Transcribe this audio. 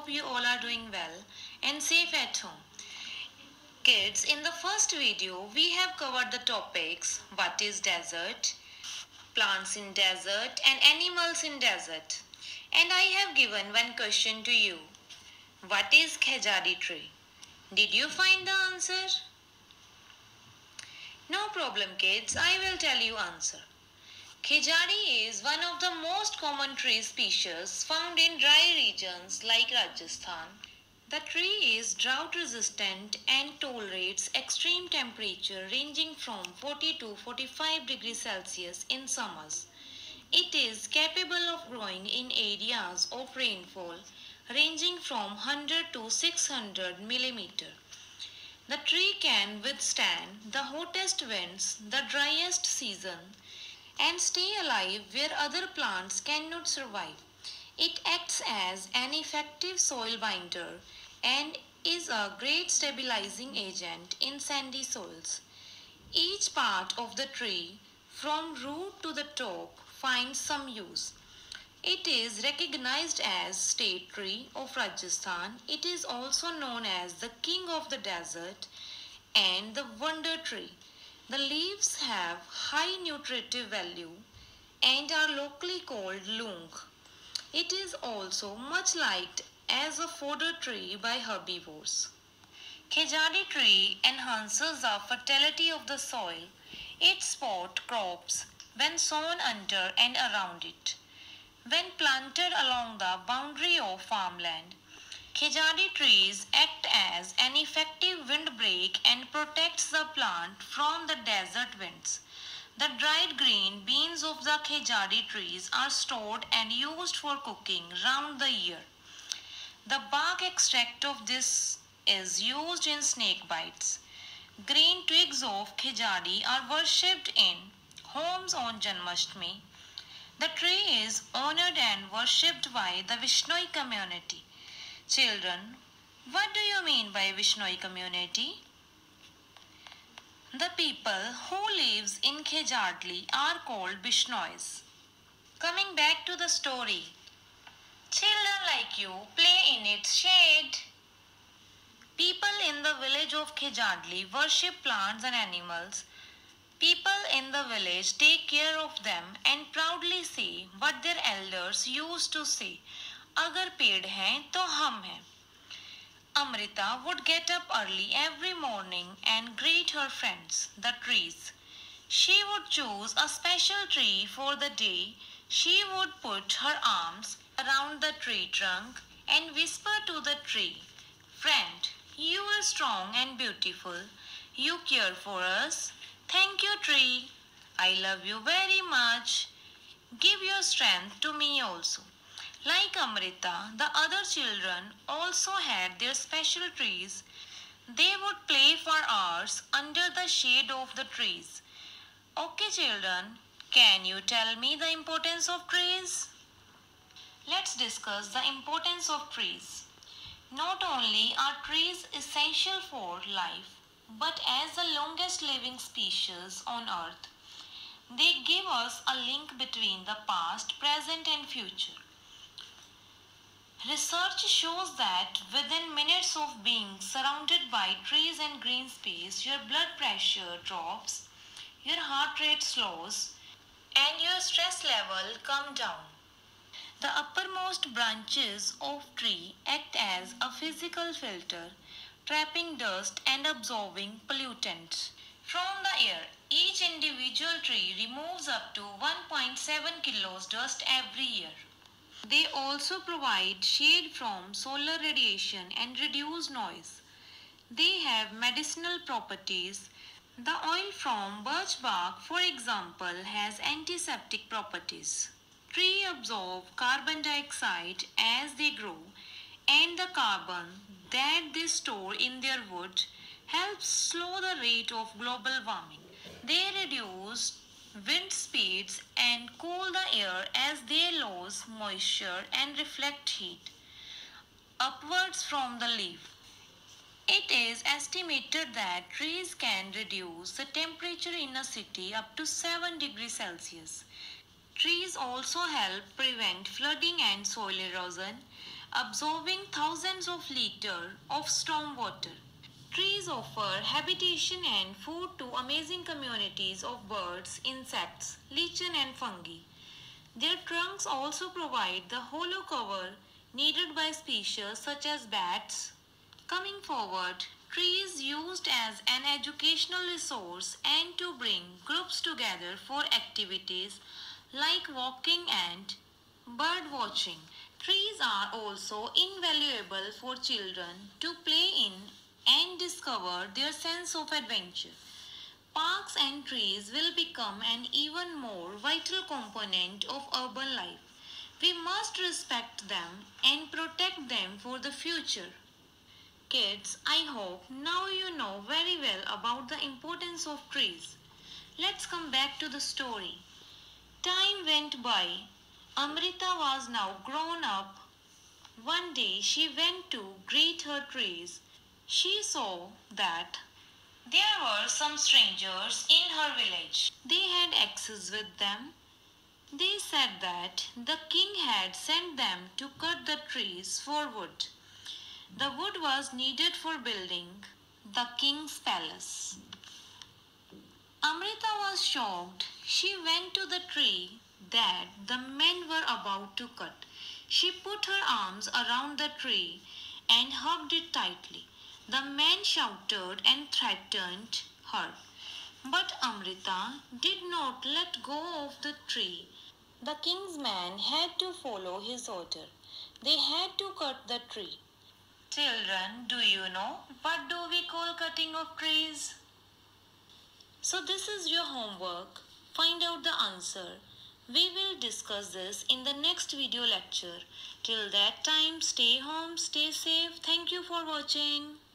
hope you all are doing well and safe at home. Kids, in the first video, we have covered the topics what is desert, plants in desert and animals in desert. And I have given one question to you. What is khejari tree? Did you find the answer? No problem kids, I will tell you answer. Khejari is one of the most common tree species found in dry regions like Rajasthan. The tree is drought resistant and tolerates extreme temperature ranging from 40 to 45 degrees Celsius in summers. It is capable of growing in areas of rainfall ranging from 100 to 600 millimeter. The tree can withstand the hottest winds, the driest season, and stay alive where other plants cannot survive. It acts as an effective soil binder and is a great stabilizing agent in sandy soils. Each part of the tree, from root to the top, finds some use. It is recognized as state tree of Rajasthan. It is also known as the king of the desert and the wonder tree. The leaves have high nutritive value and are locally called loong. It is also much liked as a fodder tree by herbivores. Khejari tree enhances the fertility of the soil. It supports crops when sown under and around it. When planted along the boundary of farmland, khejari trees act as an effective windbreak and protects the plant from the desert winds. The dried green beans of the khejari trees are stored and used for cooking round the year. The bark extract of this is used in snake bites. Green twigs of khejari are worshipped in homes on Janmashtami. The tree is honored and worshipped by the Vishnoi community. Children, what do you mean by Vishnoi community? The people who lives in Khejardli are called Bishnois. Coming back to the story. Children like you play in its shade. People in the village of Khejardli worship plants and animals. People in the village take care of them and proudly say what their elders used to say, "Agar पेड़ हैं तो हम हैं." Amrita would get up early every morning and greet her friends, the trees. She would choose a special tree for the day. She would put her arms around the tree trunk and whisper to the tree, "Friend, you are strong and beautiful. You care for us. Thank you, tree. I love you very much. Give your strength to me also." Like Amrita, the other children also had their special trees. They would play for hours under the shade of the trees. Okay, children, can you tell me the importance of trees? Let's discuss the importance of trees. Not only are trees essential for life, but as the longest living species on earth, they give us a link between the past, present and future. Research shows that within minutes of being surrounded by trees and green space, your blood pressure drops, your heart rate slows, and your stress level come down. The uppermost branches of tree act as a physical filter, trapping dust and absorbing pollutants from the air. Each individual tree removes up to 1.7 kilos dust every year. They also provide shade from solar radiation and reduce noise. They have medicinal properties. The oil from birch bark, for example, has antiseptic properties. Trees absorb carbon dioxide as they grow, and the carbon that they store in their wood helps slow the rate of global warming. They reduce wind speeds and cool the air as they lose moisture and reflect heat upwards from the leaf. It is estimated that trees can reduce the temperature in a city up to 7 degrees Celsius. Trees also help prevent flooding and soil erosion. absorbing thousands of liters of storm water. Trees offer habitation and food to amazing communities of birds, insects, lichen and fungi. Their trunks also provide the hollow cover needed by species such as bats. Coming forward, trees used as an educational resource and to bring groups together for activities like walking and bird watching. Trees are also invaluable for children to play in and discover their sense of adventure. Parks and trees will become an even more vital component of urban life. We must respect them and protect them for the future. Kids, I hope now you know very well about the importance of trees. Let's come back to the story. Time went by. Amrita was now grown up. One day she went to greet her trees. She saw that there were some strangers in her village. They had axes with them. They said that the king had sent them to cut the trees for wood. The wood was needed for building the king's palace. Amrita was shocked. She went to the tree that the men were about to cut. She put her arms around the tree and hugged it tightly. The men shouted and threatened her. But Amrita did not let go of the tree. The king's men had to follow his order. They had to cut the tree. Children, do you know what do we call cutting of trees? So this is your homework. Find out the answer. We will discuss this in the next video lecture. Till that time, stay home, stay safe. Thank you for watching.